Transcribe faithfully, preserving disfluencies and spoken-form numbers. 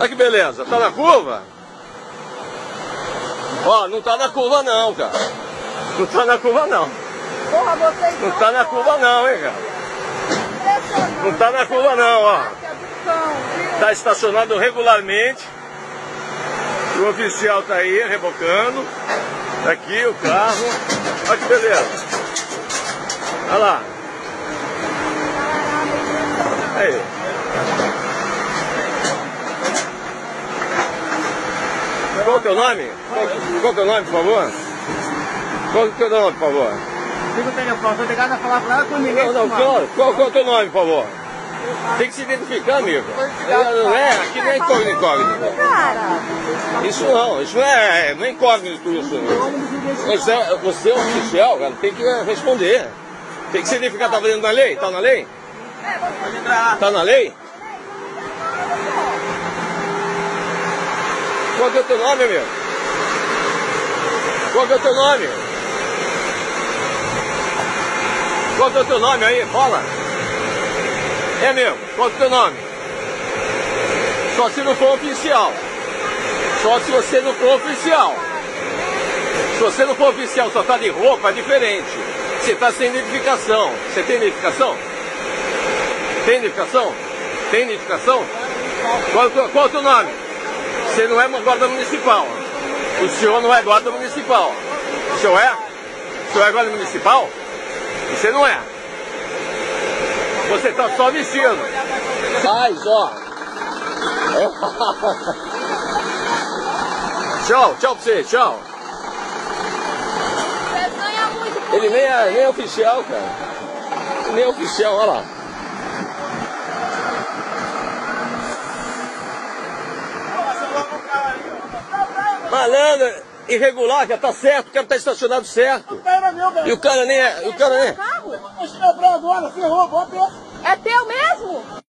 Olha que beleza, tá na curva? Ó, não tá na curva não, cara. Não tá na curva não. Porra, vocês não tá na curva não, hein, cara. Não tá na curva não, ó. Tá estacionado regularmente. O oficial tá aí, rebocando. Tá aqui o carro. Olha que beleza. Olha lá. Aí. Qual é o teu nome? Qual, qual é o teu nome, por favor? Qual é o teu nome, por favor? Fica o telefone, tô ligado a falar pra ela com ninguém. Não, não, qual, qual, qual é o teu nome, por favor? Tem que se identificar, amigo. Não é, aqui não é incógnito, incógnito. Isso não, isso não é, não é incógnito isso. Você, você é um oficial, cara, tem que responder. Tem que se identificar, tá fazendo na lei? Tá na lei? Tá na lei? Qual que é o teu nome, amigo? Qual que é o teu nome? Qual que é o teu nome aí? Fala. É mesmo, qual que é o teu nome? Só se não for oficial. Só se você não for oficial. Se você não for oficial, só tá de roupa, é diferente. Você tá sem identificação. Você tem identificação? Tem identificação? Tem identificação? Qual, qual é o teu nome? Você não é uma guarda municipal. O senhor não é guarda municipal. O senhor é? O senhor é guarda municipal? Você não é. Você está só vestido. Sai, só. Tchau, tchau pra você, tchau. Ele nem é, nem é oficial, cara. Nem é oficial, olha lá. Malandro, irregular, já tá certo, o cara tá estacionado certo. E o cara nem é. O cara nem é. É teu mesmo?